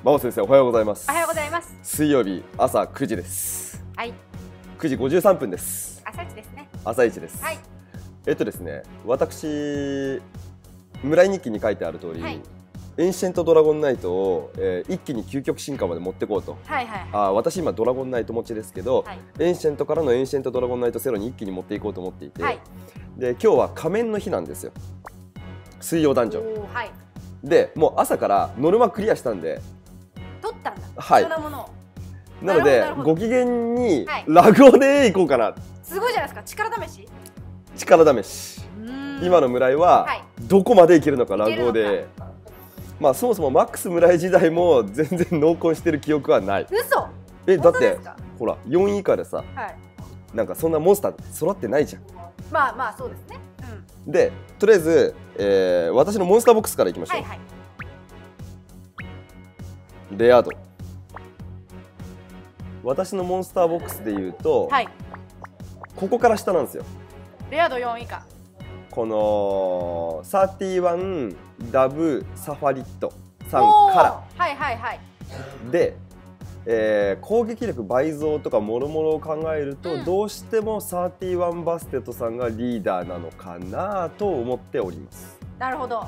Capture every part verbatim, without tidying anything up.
真央先生、おはようございます。 おはようございます。 水曜日朝くじです。 はい。 くじごじゅうさんぷんです。 朝一ですね。 朝一です。 はい。 えっとですね、私村井日記に書いてある通り、はい、エンシェントドラゴンナイトを、えー、一気に究極進化まで持っていこうと。 はいはいはい。 あ、私今ドラゴンナイト持ちですけど、はい、エンシェントからのエンシェントドラゴンナイトゼロに一気に持っていこうと思っていて、はい、で今日は仮面の日なんですよ。水曜ダンジョン。はい。でもう朝からノルマクリアしたんで。 取ったんだ。 はい。 そんなものを。 なのでご機嫌にラグオでいこうかな、はい、 すごいじゃないですか。力試し力試し。今の村井はどこまでいけるのか、ラグオで。まあそもそもマックス村井時代も全然濃厚してる記憶はない。 嘘。 え、だってほらよんい以下でさ、はい、なんかそんなモンスター揃ってないじゃん。 まあまあそうですね、 うん、でとりあえず、えー、私のモンスターボックスからいきましょう。はいはい、レア度。私のモンスターボックスでいうと、はい、ここから下なんですよ。 レア度よん以下。 このサーティワンダブサファリットさんから。 はいはいはい。 で、えー、攻撃力倍増とかもろもろを考えると、うん、どうしてもサーティワンバステットさんがリーダーなのかなと思っております。 なるほど。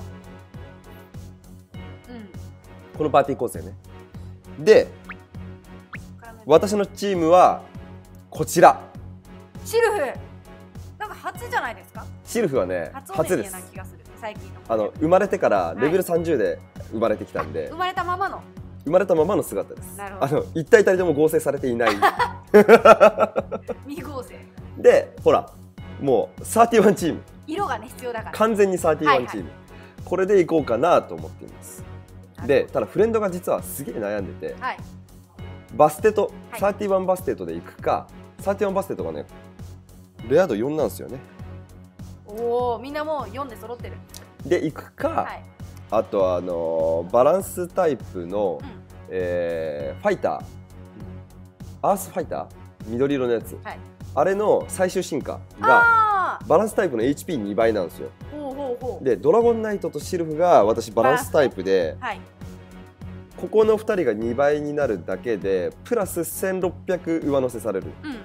うん、このパーティー構成ね。で私のチームはこちら。 シルフ。なんか初じゃないですか。 シルフはね、初です。 最近の。 あの生まれてからレベルさんじゅうで生まれてきたんで、はい、 生まれたままの。 生まれたままの姿です。あの一体たりとも合成されていない。 未合成。 で、ほら、もうサーティワンチーム。 色がね必要だから。 完全にサーティワンチーム。これでいこうかなと思っています。で、ただフレンドが実はすげえ悩んでて、はい、バステト、はい、サーティワンバステトでいくか、サーティワンバステトがね、レア度よんなんですよね。 おお、みんなもうよんで揃ってる。 でいくか、はい、あとはあのー、バランスタイプの、うん、えー、ファイター、アースファイター、緑色のやつ、はい、あれの最終進化がバランスタイプの エイチピーに 倍なんですよ。ほうほうほう。でドラゴンナイトとシルフが私バランスタイプで、はい、ここのふたりがにばいになるだけでプラスせんろっぴゃく上乗せされる。うん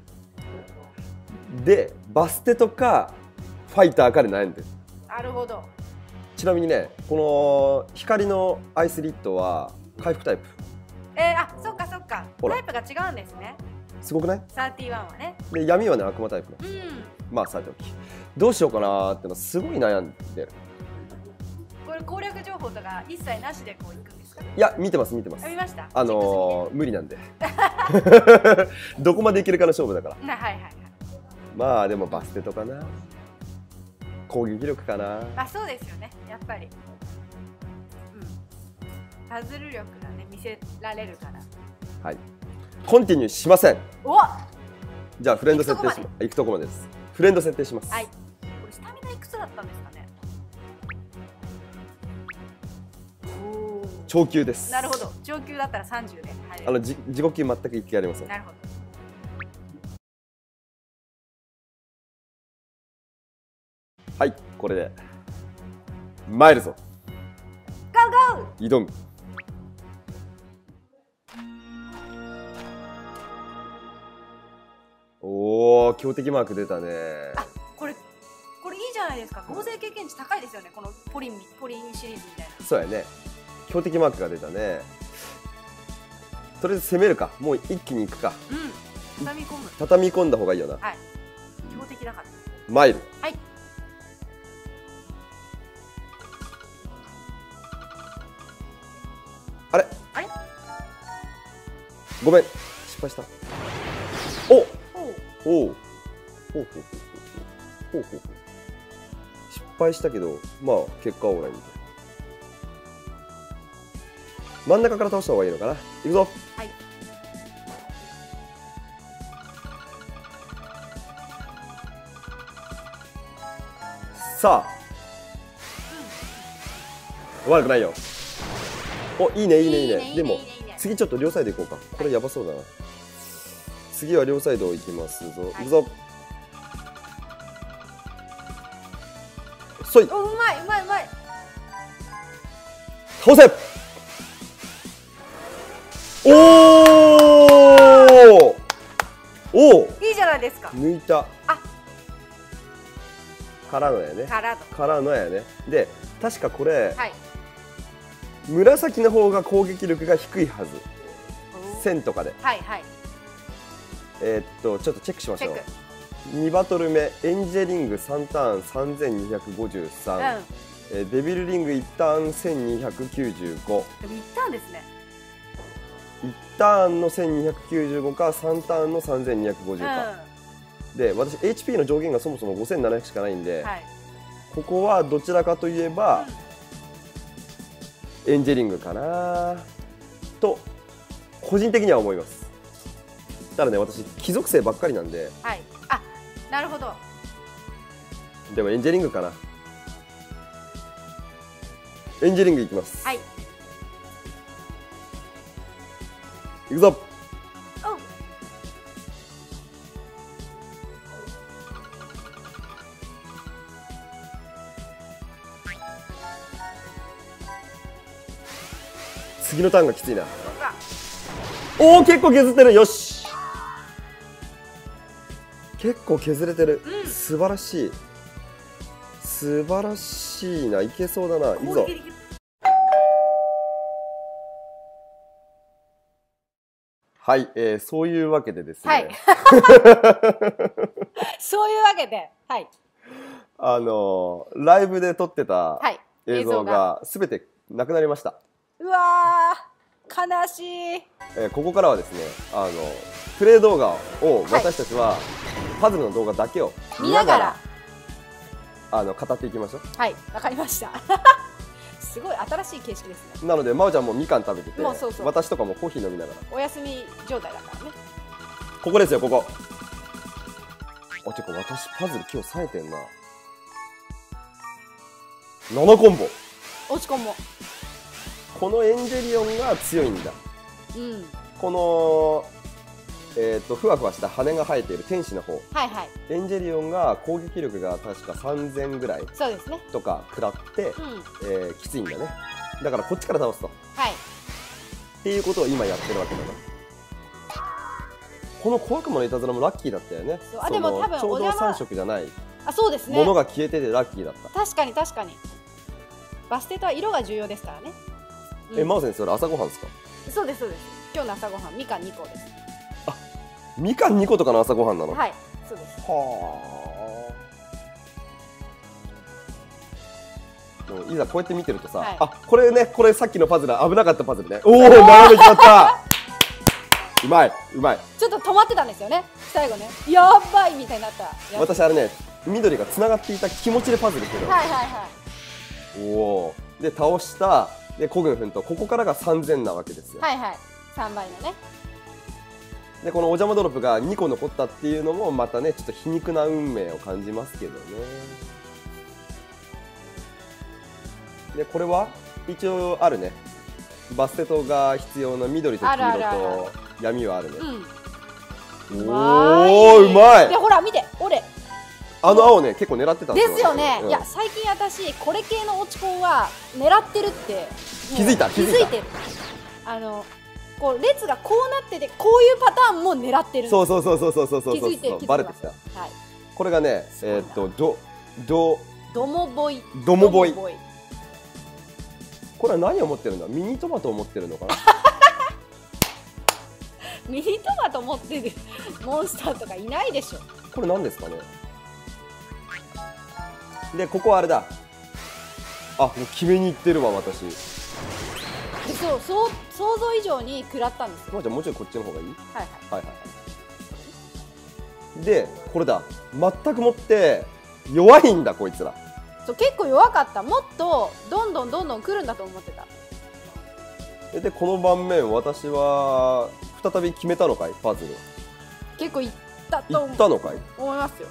うん、でバステとかファイターかで悩んでる。 なるほど。 ちなみにね、この光のアイスリットは回復タイプ。 えー、あ、そっかそっか。タイプが違うんですね。 すごくない？ サーティワンはね。 で闇はね、悪魔タイプ。うん。まあさておき、どうしようかなーってのすごい悩んでる。 これ攻略情報とか一切なしでこういくんですか？ いや、見てます見てます。 見ました。 あのー、無理なんで。どこまでいけるかの勝負だから。はいはいはい。まあでもバステとかな。攻撃力かな。 あ、そうですよね。やっぱり。うん。パズル力がね見せられるから。 はい。コンティニューしません。 お。 じゃあフレンド設定します。行くとこまでです。フレンド設定します。 はい。これスタミナいくつだったんですかね。 おお。超級です。 なるほど。超級だったら三十で。 あのじ自己級全く一気ありません。 なるほど。 はい、これで参るぞ。 ゴーゴー。挑む。おお、強敵マーク出たね。 あ、これこれいいじゃないですか。合成経験値高いですよね。このポリンポリンシリーズみたいな。 そうやね。強敵マークが出たね。とりあえず攻めるか。もう一気に行くか。 うん。畳み込む。 畳み込んだ方がいいよな。 はい。強敵だから。 参る。 はい。 あれあれごめん、失敗した。おおおおほうほうほうほうほうほう。失敗したけど、まあ結果オーライみたいな。真ん中から倒した方がいいのかな。いくぞ。はい。さあ、うん、悪くないよ。お、いいねいいねいいね。でも次ちょっと両サイド行こうか。これやばそうだな。次は両サイド行きますぞ。行くぞ。そい。 お、うまいうまいうまい。 倒せ。 おおおお、 いいじゃないですか。 抜いた。 あ、 からのやね。 からの。 からのやね。で、確かこれ、 はい、 紫の方が攻撃力が低いはず。線とかで。 はいはい。 えー、っとちょっとチェックしましょう。 チェック。 にバトル目、エンジェリングさんターンさんぜんにひゃくごじゅうさん、うん、えー、デビルリングいちターンせんにひゃくきゅうじゅうご。 でもいちターンですね。 いちターンのせんにひゃくきゅうじゅうごかさんターンのさんぜんにひゃくごじゅうか、うん、で私 エイチピー の上限がそもそもごせんななひゃくしかないんで、はい、ここはどちらかといえば、うん、エンジェリングかなと個人的には思います。ただね、私貴族性ばっかりなんで、 はい、あ、なるほど。 でもエンジェリングかな。エンジェリングいきます。 はい、 いくぞ。次のターンがきついな。おお、結構削ってる。よし、結構削れてる、うん、素晴らしい素晴らしいな。いけそうだな。いくぞ。はい、えー、そういうわけでですね、はい、 そういうわけで、はい、 あのー、ライブで撮ってた映像がすべてなくなりました。 うわー、悲しい。 えー、ここからはですね、あのプレイ動画を私たちは、はい、パズルの動画だけを見ながらあの語っていきましょう。 はい、わかりましたすごい新しい形式ですね。 なので、まおちゃんもみかん食べてて、 もうそうそう、 私とかもコーヒー飲みながらお休み状態だからね。 ここですよ、ここ。あ、てか私パズル今日冴えてんな。ななコンボ。 落ちコンボ。 このエンジェリオンが強いんだ。うん、このえー、とふわふわした羽が生えている天使の方、はいはい、エンジェリオンが攻撃力が確かさんぜんぐらいとか食らって、うん、えー、きついんだね。だからこっちから倒すと、はい、っていうことを今やってるわけだね。この小悪魔のいたずらもラッキーだったよね。 あ、でも多分ちょうどさん色じゃないものが消えててラッキーだった。 確かに確かに。バステとは色が重要ですからね。 うん、え、マウ先生、それ朝ごはんですか？ そうですそうです。今日の朝ごはんみかんにこです。 あ、みかんにことかの朝ごはんなの？ はい、そうです。 はあ。でもいざこうやって見てるとさ、はい、あ、これね、これさっきのパズル、危なかったパズルね。おお、斜め決まった。うまい、うまい。 ちょっと止まってたんですよね、最後ね。やばいみたいになった。 私あれね、緑がつながっていた気持ちでパズルっていうの。はいはいはい。おお。で倒したで孤軍奮闘、ここからがさんぜんなわけですよ。 はいはい。さんばいのね。 でこのお邪魔ドロップがにこ残ったっていうのもまたね、ちょっと皮肉な運命を感じますけどね。でこれは一応あるね。バステトが必要な緑と黄色と闇はあるね。うん、おお、うまい。 でほら見て、俺あの青ね、結構狙ってたんですよ。ですよね。うん、いや最近私これ系の落ちコンは狙ってるって気づいた。 気づいてる。あのこう列がこうなってて、こういうパターンも狙ってる。 そうそうそうそうそうそうそう。 気づいてる。 バレてきた。はい。これがね、えっとドドドモボイ。 ドモボイ。これは何を持ってるんだ？ミニトマトを持ってるのかな？ ミニトマト持ってるモンスターとかいないでしょ。 これ何ですかね？でここはあれだ。あ、もう決めに行ってるわ私。 そうそう、想像以上に食らったんですよ。 まあじゃあもうちょいこっちの方がいい？はいはいはいはい。でこれだ。全くもって弱いんだこいつら。 そう、結構弱かった。もっとどんどんどんどん来るんだと思ってた。 でこの盤面私は再び決めたのかい？パズル結構いったといったのかい？ 思いますよ。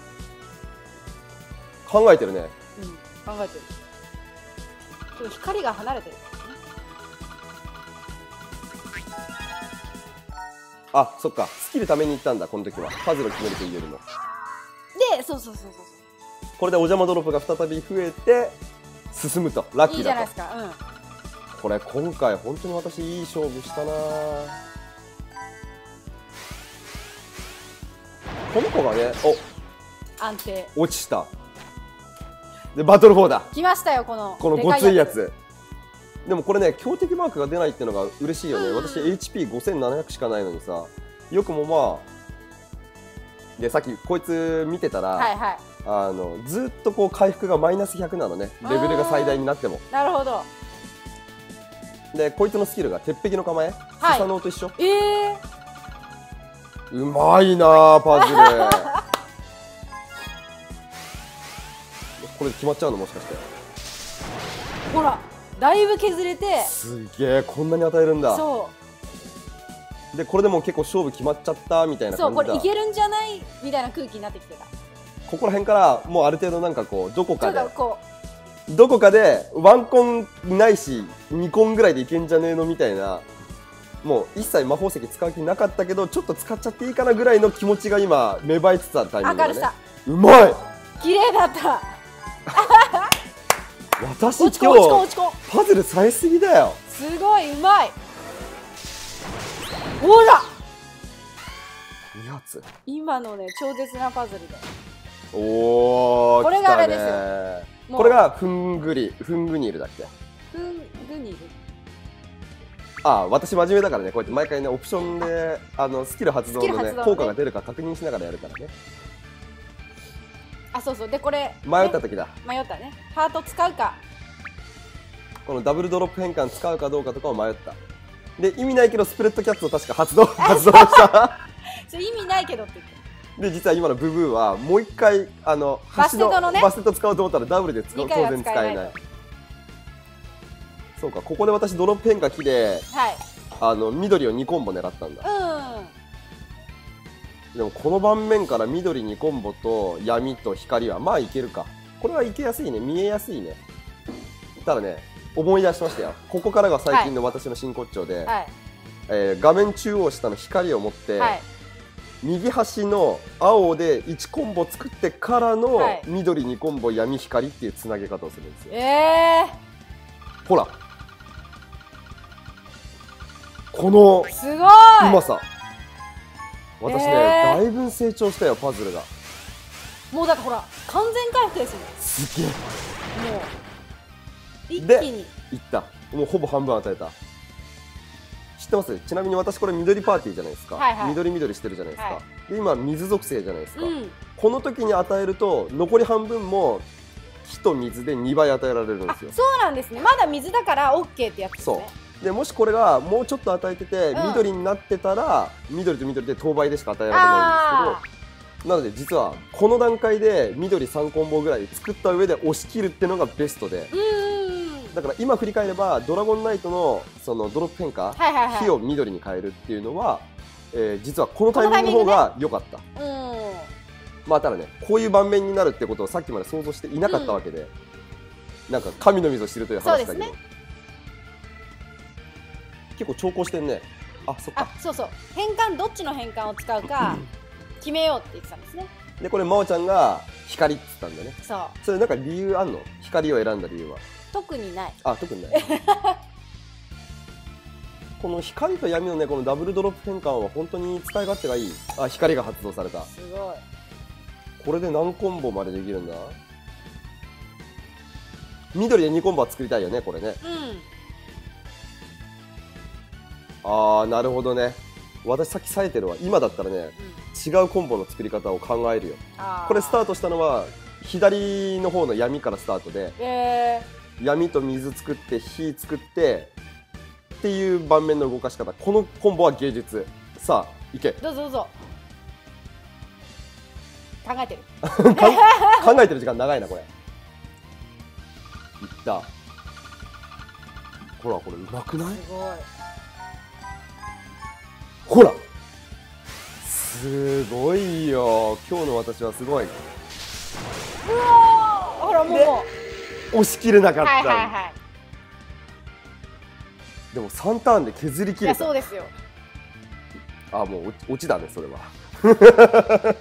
考えてるね。 うん、考えてる。ちょっと光が離れてる。 あ、そっか。スキルために行ったんだこの時は。パズルを決めるというよりも。 で、そうそうそうそう。 これでお邪魔ドロップが再び増えて進むと。ラッキーだと。いいじゃないですか。 これ今回本当に私いい勝負したな。この子がね、 お安定落ちた。でバトルフォーだ。 来ましたよ、このこのごついやつ。でもこれね、強敵マークが出ないっていうのが嬉しいよね。私 エイチピーごせんななひゃく しかないのにさ、よくもまあでさっきこいつ見てたら、はい、はい、あのずっとこう回復がマイナスひゃくなのね、レベルが最大になっても。 なるほど。 でこいつのスキルが鉄壁の構え、 はい、 スサノオと一緒。 えー、 うまいなあパズルこれで決まっちゃうのもしかして。 ほらだいぶ削れて、 すげえ、こんなに与えるんだ。そうでこれでもう結構勝負決まっちゃったみたいな感じだ。 そう、これいけるんじゃないみたいな空気になってきてた。 ここら辺からもうある程度なんかこうどこかでこうどこかでワンコンないしにコンぐらいでいけんじゃねえのみたいな、もう一切魔法石使う気なかったけどちょっと使っちゃっていいかなぐらいの気持ちが今芽生えつつあるタイミングだね。明るさうまい、 綺麗だった私今日パズル冴えすぎだよ。 すごいうまい。ほらに発今のね超絶なパズルで。 おお、 これがあれですよ。これがフングリフングニールだっけ。 フングニール。 ああ、私真面目だからね、こうやって毎回ねオプションであのスキル発動のね効果が出るか確認しながらやるからね。 あ、そうそう。でこれ迷った時だ。 迷ったね。ハート使うか、 このダブルドロップ変換使うかどうかとかを迷った。で意味ないけどスプレッドキャッツを確か発動発動したそれ意味ないけどって言って。 で実は今のブブーはもう一回あのバステットのねバステット使おうと思ったらダブルで使う、当然使えない。そうか、ここで私ドロップ変化機で、はい、あの緑をにコンボ狙ったんだ。うん。でもこの盤面から緑にコンボと闇と光はまあいけるか。これはいけやすいね、見えやすいね。ただね、思い出しましたよ。ここからが最近の私の真骨頂で、はい、えー、画面中央下の光を持って、はい、右端の青でいちコンボ作ってからの緑にコンボ闇光っていうつなげ方をするんですよ。えー、ほらこのすごいうまさ。私ね、えー、だいぶ成長したよパズルが。 もうだってほら完全回復ですもん。 すげえ。もう一気にいった。もうほぼ半分与えた。知ってます？ちなみに私これ緑パーティーじゃないですか。はいはい、緑緑してるじゃないですか。はい、で今水属性じゃないですか。うん、この時に与えると残り半分も火と水でにばい与えられるんですよ。 そうなんですね。まだ水だからオッケーってやつですね。 そうでもしこれがもうちょっと与えてて、うん、緑になってたら緑と緑で等倍でしか与えられないんですけど、なので実はこの段階で緑さんコンボぐらい作った上で押し切るっていうのがベストで、だから今振り返ればドラゴンナイトのそのドロップ変化、火を緑に変えるっていうのは、えー、実はこのタイミングの方が良かった。ね、まあただね、こういう盤面になるってことをさっきまで想像していなかったわけで、うん、なんか神の水を知るという話だけど、ね、結構長考してんね。あ、そっか。 そうそう。変換どっちの変換を使うか決めようって言ってたんですね。 でこれ真央ちゃんが光って言ったんだね。 そう。 それなんか理由あんの？光を選んだ理由は。 特にない。 あ、特にない。この光と闇のねこのダブルドロップ変換は本当に使い勝手がいい。あ、光が発動された。 すごい。これで何コンボまでできるんだ？緑でにコンボは作りたいよねこれね。うん。あー、なるほどね。私さっき冴えてるわ。今だったらね、うん、違うコンボの作り方を考えるよ。これスタートしたのは左の方の闇からスタートで、えー、闇と水作って火作ってっていう盤面の動かし方。このコンボは芸術。さあいけ。 どうぞどうぞ。考えてる考えてる時間長いなこれ。いった。ほらこれうまくない？すごい。ほらすごいよ。今日の私はすごい。うわー、ほらもう押し切れなかった。はいはいはい、でもさんターンで削り切れた。 いやそうですよ。 あ、もう落ちだねそれは。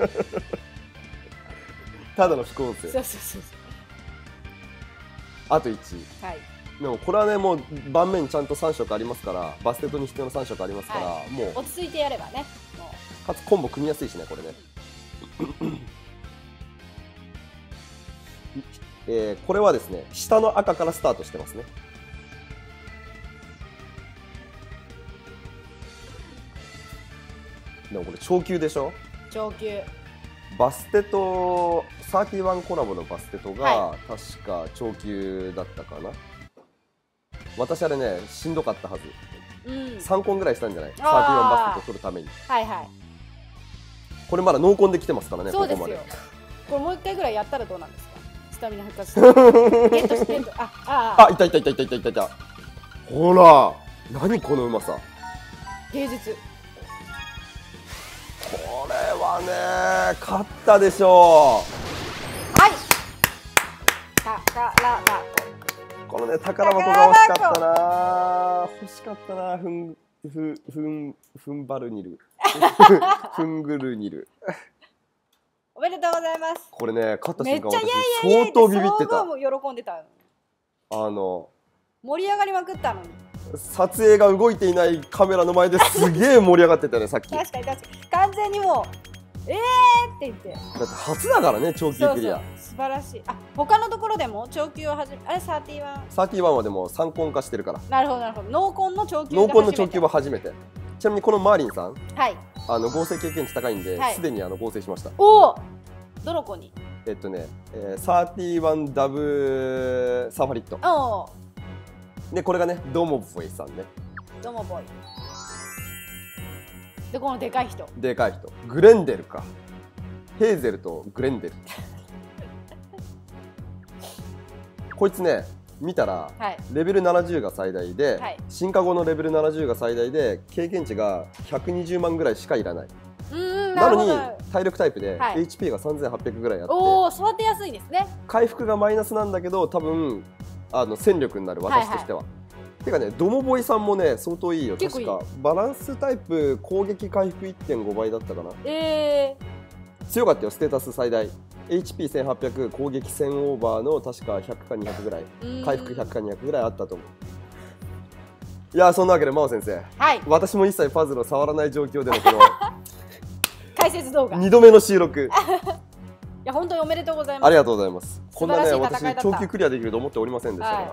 ただの副音声。 そうそうそう。 あといち。 はい。 でもこれはねもう盤面ちゃんとさん色ありますから、バステットに必要なさん色ありますから、はい、もう落ち着いてやればね。もうかつコンボ組みやすいしねこれね。えー、これはですね下の赤からスタートしてますね。でもこれ超級でしょ。 超級。 バステとサーティワンコラボのバステトが確か超級だったかな。私あれねしんどかったはず、うん、さんコンぐらいしたんじゃない、サーティワンバステト取るために。はいはい。これまだノーコンで来てますからね。 そうですよ。こここれもう一回ぐらいやったらどうなんですか。スタミナ復活してゲットしてとあああいたいたいたいたいたいたいた。ほら何このうまさ。 芸術。 これはね勝ったでしょう。 はい。宝箱。 このね宝箱が欲しかったな。欲しかったな。ふんふふんふんばるにる。ふんぐるにる。 おめでとうございます。 これね勝った瞬間私相当ビビってた。 喜んでた。 あの盛り上がりまくったのに。 撮影が動いていないカメラの前ですげえ盛り上がってたよねさっき。 確かに確かに完全にもうえーって言って。 だって初だからね超級クリア。 そうそう素晴らしい。あ他のところでも超級を始めあれサーティワン。 サーティワンはでもさんコン化してるから。 なるほどなるほど。ノーコンの超級ノーコンの超級は初めて。ちなみにこのマーリンさん、 はい、 あの合成経験値高いんで、はい、すでにあの合成しました。 おおどの子に。 えっとね、えー、サーティワンダブサーファリット。おおでこれがねドモボイさんね。 ドモボイでこのでかい人。 でかい人グレンデルか。ヘーゼルとグレンデル。こいつね見たら、はい、レベルななじゅうが最大で、はい、進化後のレベルななじゅうが最大で経験値がひゃくにじゅうまんぐらいしかいらない。うんなのに体力タイプで エイチピー がさんぜんはっぴゃくぐらいあって、 おお育てやすいですね。 回復がマイナスなんだけど多分あの戦力になる私としては。はいはい、てかねドモボイさんもね相当いいよ。確かバランスタイプ攻撃回復 いってんご 倍だったかな。えー、強かったよ。ステータス最大 エイチピーせんはっぴゃく 攻撃せんオーバーの確かひゃくかにひゃくぐらい回復ひゃくかにひゃくぐらいあったと思う。いやそんなわけで真央先生、はい、私も一切パズルを触らない状況でのこの解説動画にどめの収録。 いや本当におめでとうございます。 ありがとうございます。こんなね私長期クリアできると思っておりませんでしたから、はい、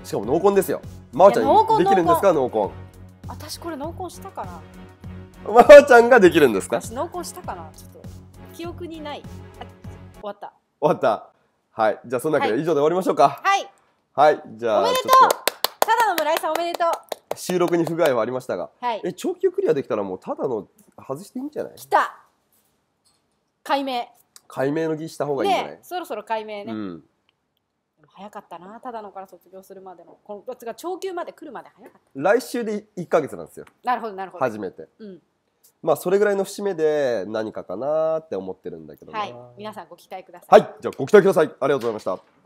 しかもノーコンですよ。真央ちゃんできるんですかノーコン。 私これノーコンしたかな。 真央ちゃんができるんですか。 私ノーコンしたかな。ちょっと記憶にない。終わった。 終わった。はい。じゃあそんなわけで以上で終わりましょうか。 はい。 はい。じゃあおめでとう。ただの村井さんおめでとう。 収録に不具合はありましたが、はい、え長期クリアできたらもうただの外していいんじゃない。 きた。解明。 解明の儀した方がいいんじゃない。 ね、そろそろ解明ね。うん、早かったな。ただのから卒業するまでのこのが長級まで来るまで早かった。 来週でいっかげつなんですよ。 なるほどなるほど。 初めて。うん。まあそれぐらいの節目で何かかなって思ってるんだけどな。 はい。皆さんご期待ください。はい。じゃあご期待ください。ありがとうございました。